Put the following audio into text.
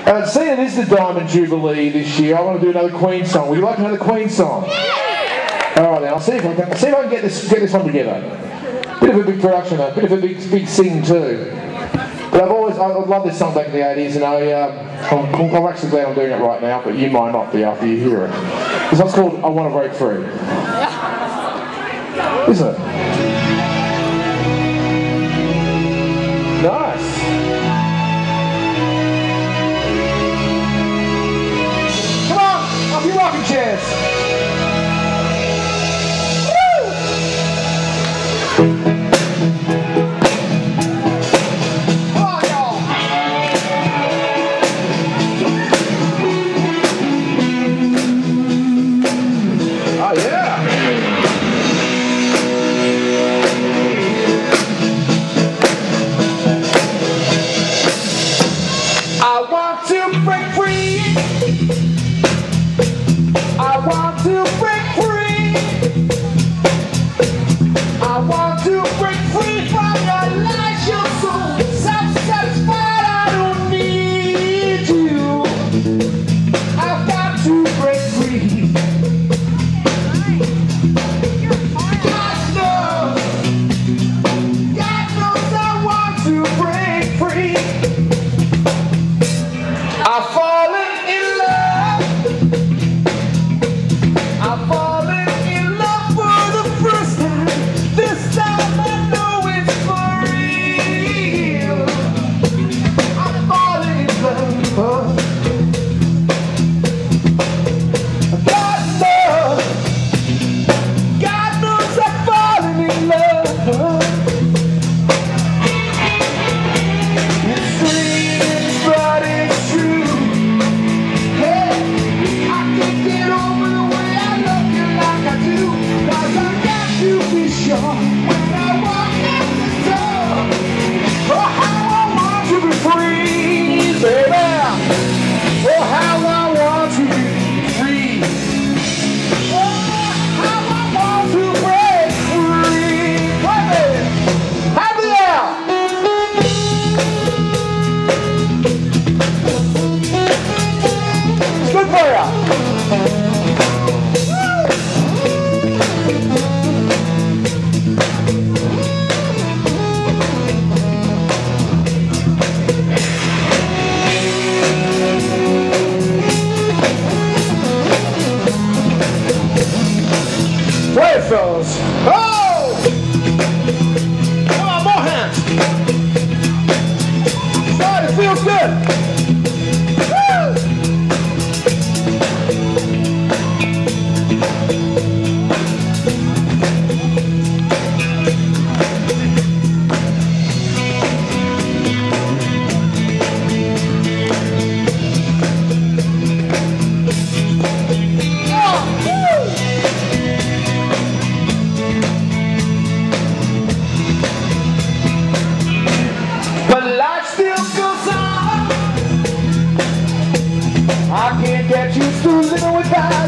Seeing it is the Diamond Jubilee this year, I want to do another Queen song. Would you like another Queen song? All right, then. I'll see if I can get this one together. Bit of a big production, though. Bit of a big sing too. But I love this song back in the 80s, and I'm actually glad I'm doing it right now. But you might not be after you hear it. This one's called "I Want to Break Free." Isn't it? Nice. Come on, off your rocking chairs. Fellas. Oh! Come on, more hands. God, it feels good. I can't get used to living without